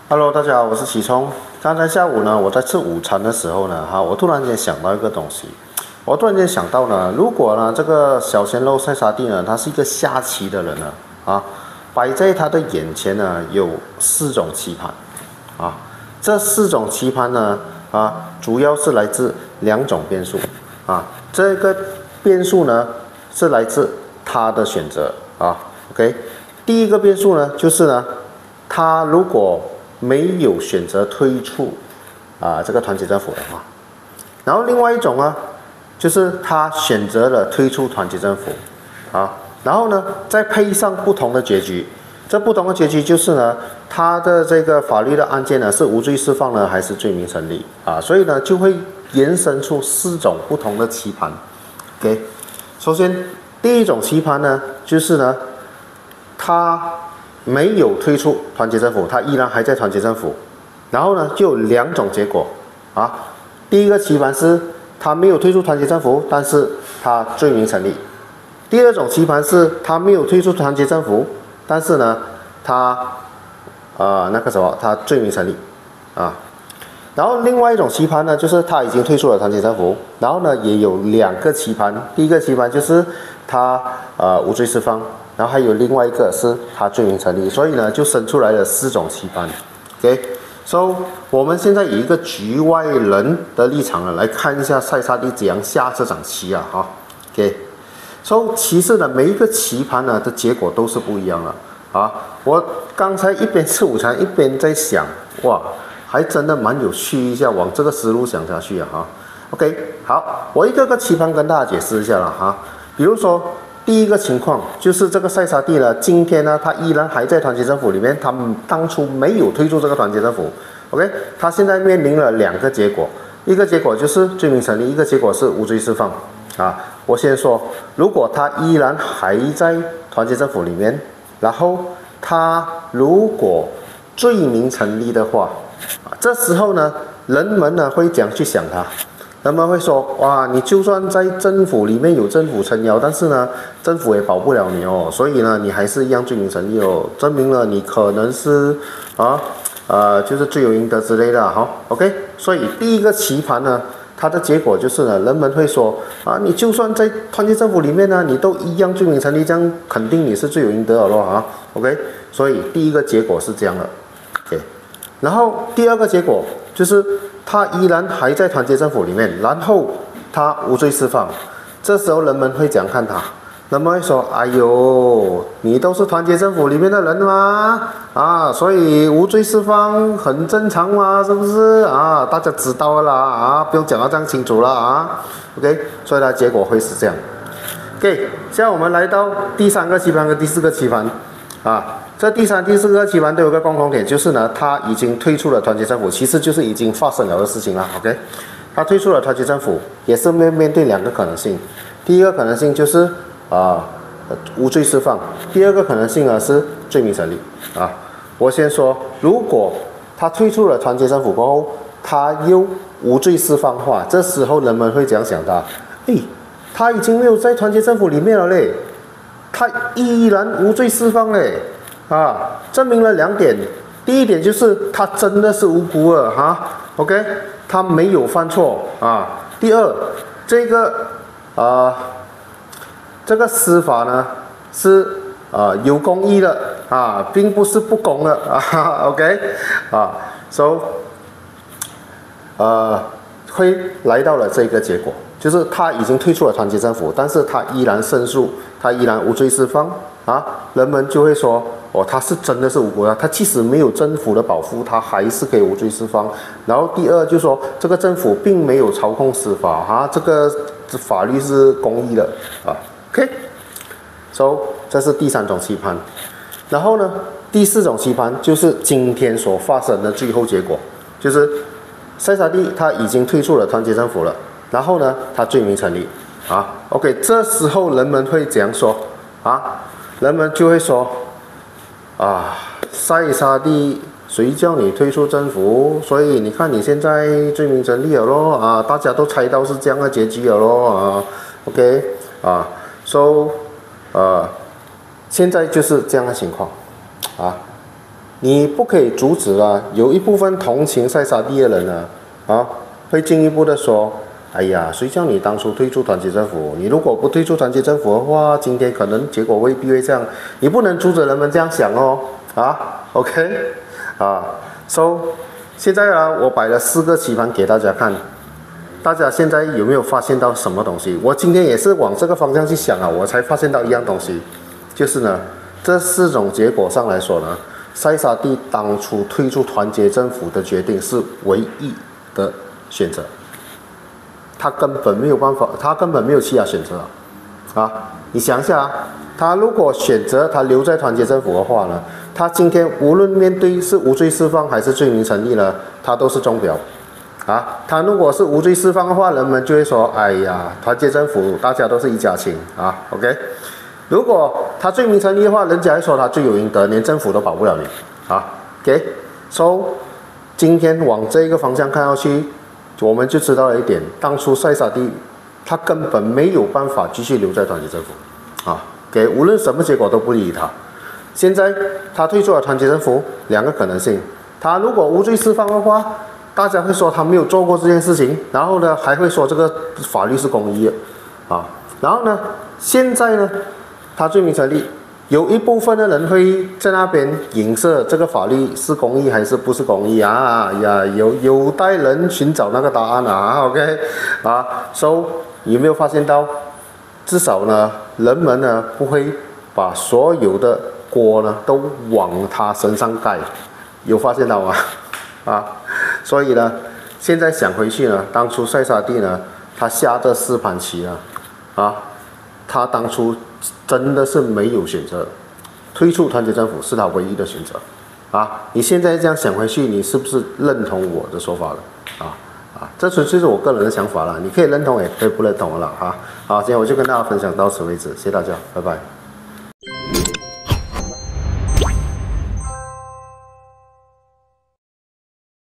Hello，大家好，我是启聪。刚才下午呢，我在吃午餐的时候呢，我突然间想到一个东西。我突然间想到呢，如果呢这个小鲜肉塞沙蒂呢，他是一个下棋的人呢，摆在他的眼前呢有4种棋盘，这4种棋盘呢，主要是来自2种变数，这个变数呢是来自他的选择，OK， 第一个变数呢就是呢，他如果没有选择退出这个团结政府的话，然后另外一种呢，就是他选择了退出团结政府然后呢再配上不同的结局，这不同的结局就是呢，他的这个法律的案件呢是无罪释放呢还是罪名成立所以呢就会延伸出4种不同的棋盘。OK， 首先第一种棋盘呢就是呢，他没有退出团结政府，他依然还在团结政府，然后呢就有2种结果第一个棋盘是他没有退出团结政府，但是他罪名成立。第二种棋盘是他没有退出团结政府，但是呢他他罪名成立然后另外一种棋盘呢，就是他已经退出了团结政府，然后呢也有2个棋盘，第一个棋盘就是他无罪释放，然后还有另外一个是他罪名成立，所以呢就生出来了4种棋盘。OK， 我们现在以一个局外人的立场呢来看一下塞沙蒂怎样下这场棋其实呢每一个棋盘呢的结果都是不一样的我刚才一边吃午餐一边在想，哇，还真的蛮有趣一下，往这个思路想下去OK， 好，我一个个棋盘跟大家解释一下了比如说第一个情况就是这个塞沙蒂呢，今天呢他依然还在团结政府里面，他当初没有退出这个团结政府。OK， 他现在面临了2个结果，一个结果就是罪名成立，一个结果是无罪释放我先说，如果他依然还在团结政府里面，然后他如果罪名成立的话，这时候呢人们呢会怎样去想他？人们会说，哇，你就算在政府里面有政府撑腰，但是呢政府也保不了你所以呢你还是一样罪名成立证明了你可能是就是罪有应得之类的OK， 所以第一个棋盘呢，它的结果就是呢，人们会说你就算在团结政府里面呢，你都一样罪名成立，这样肯定你是罪有应得了OK， 所以第一个结果是这样的。OK， 然后第二个结果就是他依然还在团结政府里面，然后他无罪释放，这时候人们会怎样看他？人们会说，哎呦，你都是团结政府里面的人吗？所以无罪释放很正常嘛，是不是大家知道了啦不用讲到这样清楚了OK， 所以它结果会是这样。OK， 现在我们来到第3个棋盘跟第4个棋盘这第3、第4个棋盘都有个共同点，就是呢，他已经退出了团结政府，其实就是已经发生了的事情了。OK， 他退出了团结政府，也是面对2个可能性。第一个可能性就是无罪释放，第二个可能性呢是罪名成立我先说，如果他退出了团结政府过后，他又无罪释放的话，这时候人们会这样想他，他已经没有在团结政府里面了嘞，他依然无罪释放嘞证明了2点，第一点就是他真的是无辜了OK， 他没有犯错第二，这个司法呢是有公义的并不是不公的OK so 会来到了这个结果，就是他已经退出了团结政府，但是他依然胜诉，他依然无罪释放人们就会说，他是真的是无辜的，他即使没有政府的保护，他还是可以无罪释放。然后第二就是说，这个政府并没有操控司法这个法律是公义的OK， so 这是第3种棋盘。然后呢第4种棋盘就是今天所发生的最后结果，就是塞沙蒂他已经退出了团结政府了，然后呢他罪名成立OK， 这时候人们会怎样说人们就会说塞沙蒂谁叫你退出政府？所以你看你现在罪名成立了咯大家都猜到是这样的结局了咯OK so 现在就是这样的情况你不可以阻止啊。有一部分同情塞萨蒂的人呢，会进一步的说，哎呀，谁叫你当初退出团结政府？你如果不退出团结政府的话，今天可能结果未必会这样。你不能阻止人们这样想哦，OK，so 现在我摆了4个棋盘给大家看，大家现在有没有发现到什么东西？我今天也是往这个方向去想我才发现到一样东西，就是呢，这4种结果上来说呢，塞萨蒂当初退出团结政府的决定是唯一的选择，他根本没有办法，他根本没有其他选择你想一下他如果选择他留在团结政府的话呢，他今天无论面对是无罪释放还是罪名成立呢，他都是中标他如果是无罪释放的话，人们就会说，哎呀，团结政府大家都是一家亲OK。如果他罪名成立的话，人家会说他罪有应得，连政府都保不了你OK。so 今天往这个方向看下去，我们就知道了一点，当初塞萨蒂他根本没有办法继续留在团结政府OK， 无论什么结果都不利于他。现在他退出了团结政府，2个可能性，他如果无罪释放的话，大家会说他没有做过这件事情，然后呢还会说这个法律是公义的然后呢现在呢他罪名成立，有一部分的人会在那边影射这个法律是公义还是不是公义有待人寻找那个答案OK so 有没有发现到，至少呢人们呢不会把所有的锅呢都往他身上盖，有发现到吗所以呢现在想回去呢，当初塞萨蒂呢他下这4盘棋他当初真的是没有选择，退出团结政府是他唯一的选择你现在这样想回去，你是不是认同我的说法了这纯粹是我个人的想法了，你可以认同也可以不认同了好，今天我就跟大家分享到此为止，谢谢大家，拜拜。